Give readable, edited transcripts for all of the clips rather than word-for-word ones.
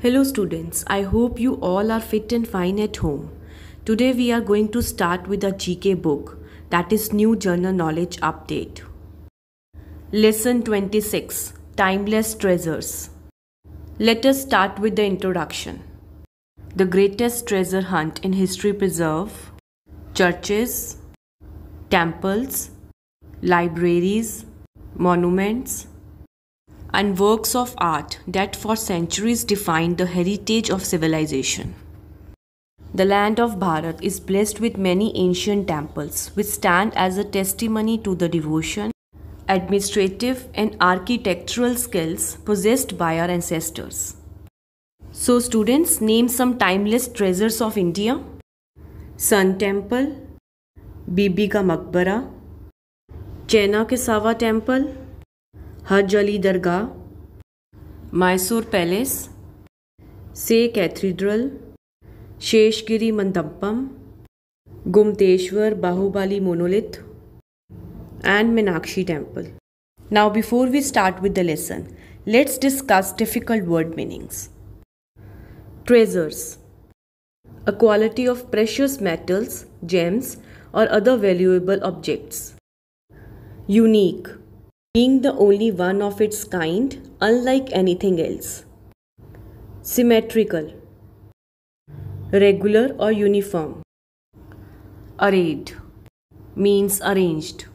Hello students, I hope you all are fit and fine at home. Today we are going to start with a GK book, that is New General Knowledge Update. Lesson 26, Timeless Treasures. Let us start with the introduction. The greatest treasure hunt in history preserve churches, temples, libraries, monuments, and works of art that for centuries defined the heritage of civilization. The land of Bharat is blessed with many ancient temples which stand as a testimony to the devotion, administrative and architectural skills possessed by our ancestors. So students, name some timeless treasures of India. Sun Temple, Bibi Ka Maqbara, Chena Kesawa Temple, Haj Ali Dargah, Mysore Palace, Say Cathedral, Sheshgiri Mandappam, Gumteshwar Bahubali Monolith, and Meenakshi Temple. Now before we start with the lesson, let's discuss difficult word meanings. Treasures. A quality of precious metals, gems, or other valuable objects. Unique. Being the only one of its kind, unlike anything else. Symmetrical. Regular or uniform. Arrayed means arranged.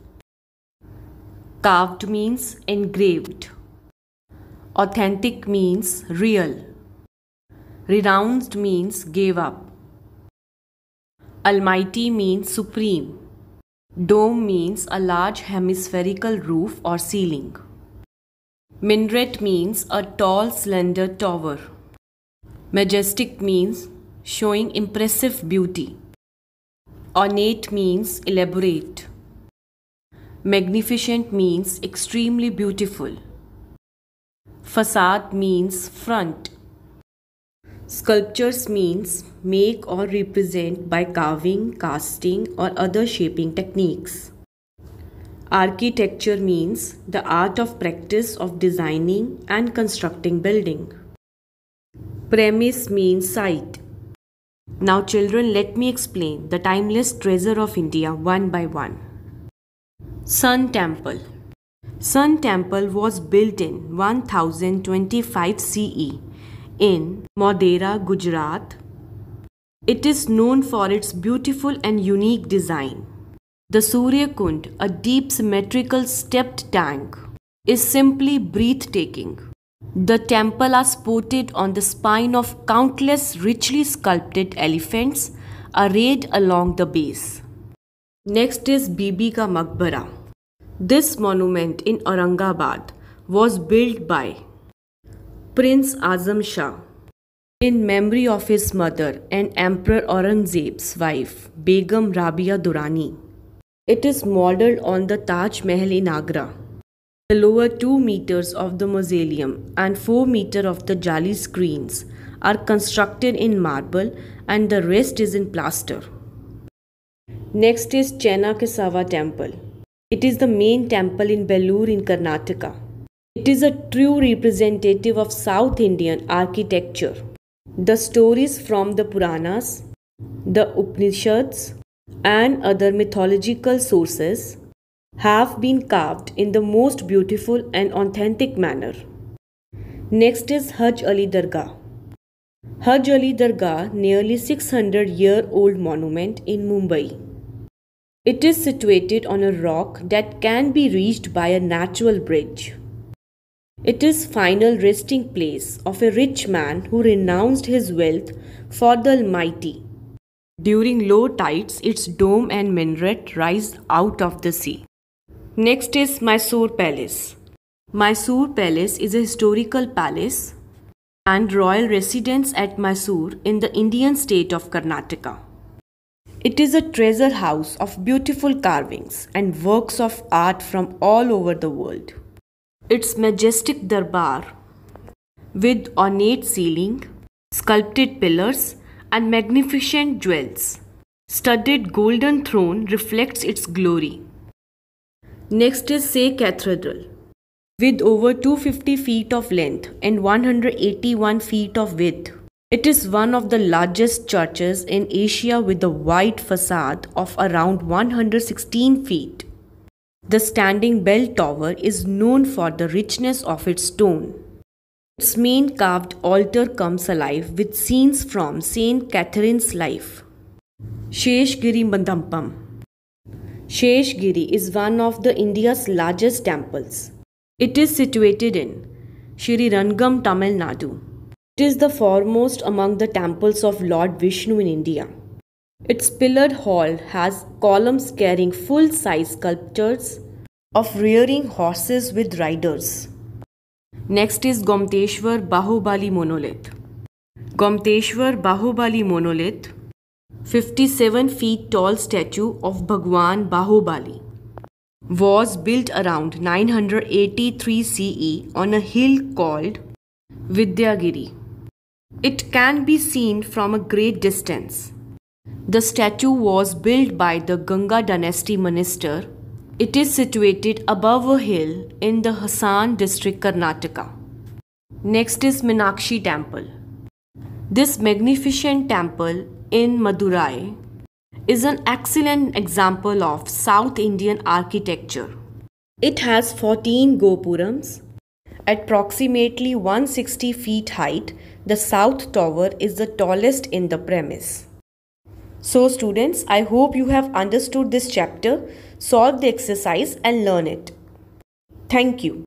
Carved means engraved. Authentic means real. Renounced means gave up. Almighty means supreme. Dome means a large hemispherical roof or ceiling. Minaret means a tall, slender tower. Majestic means showing impressive beauty. Ornate means elaborate. Magnificent means extremely beautiful. Facade means front. Sculptures means make or represent by carving, casting, or other shaping techniques. Architecture means the art of practice of designing and constructing building. Premise means site. Now children, let me explain the timeless treasure of India one by one. Sun Temple. Sun Temple was built in 1025 CE in Modhera, Gujarat. It is known for its beautiful and unique design. The Surya Kund, a deep symmetrical stepped tank, is simply breathtaking. The temple is supported on the spine of countless richly sculpted elephants arrayed along the base. Next is Bibi Ka Maqbara. This monument in Aurangabad was built by Prince Azam Shah in memory of his mother and Emperor Aurangzeb's wife, Begum Rabia Durrani. It is modeled on the Taj Mahal in Agra. The lower 2 meters of the mausoleum and 4 meters of the jali screens are constructed in marble and the rest is in plaster. Next is Chena Kesawa Temple. It is the main temple in Belur in Karnataka. It is a true representative of South Indian architecture. The stories from the Puranas, the Upanishads, and other mythological sources have been carved in the most beautiful and authentic manner. Next is Haj Ali Dargah. Haj Ali Dargah, nearly 600-year-old monument in Mumbai. It is situated on a rock that can be reached by a natural bridge. It is final resting place of a rich man who renounced his wealth for the Almighty. During low tides, its dome and minaret rise out of the sea. Next is Mysore Palace. Mysore Palace is a historical palace and royal residence at Mysore in the Indian state of Karnataka. It is a treasure house of beautiful carvings and works of art from all over the world. Its majestic darbar with ornate ceiling, sculpted pillars, and magnificent jewels. Studded golden throne reflects its glory. Next is Say Cathedral. with over 250 feet of length and 181 feet of width. It is one of the largest churches in Asia with a wide facade of around 116 feet. The standing bell tower is known for the richness of its stone. Its main carved altar comes alive with scenes from Saint Catherine's life. Sheshgiri Mandampam. Sheshgiri is one of India's largest temples. It is situated in Srirangam, Tamil Nadu. It is the foremost among the temples of Lord Vishnu in India. Its pillared hall has columns carrying full-size sculptures of rearing horses with riders. Next is Gomteshwar Bahubali Monolith. Gomteshwar Bahubali Monolith, 57 feet tall statue of Bhagwan Bahubali, was built around 983 CE on a hill called Vidyagiri. It can be seen from a great distance. The statue was built by the Ganga dynasty minister. It is situated above a hill in the Hassan district, Karnataka. Next is Meenakshi Temple. This magnificent temple in Madurai is an excellent example of South Indian architecture. It has 14 gopurams. At approximately 160 feet height, the south tower is the tallest in the premise. So students, I hope you have understood this chapter, solve the exercise and learn it. Thank you.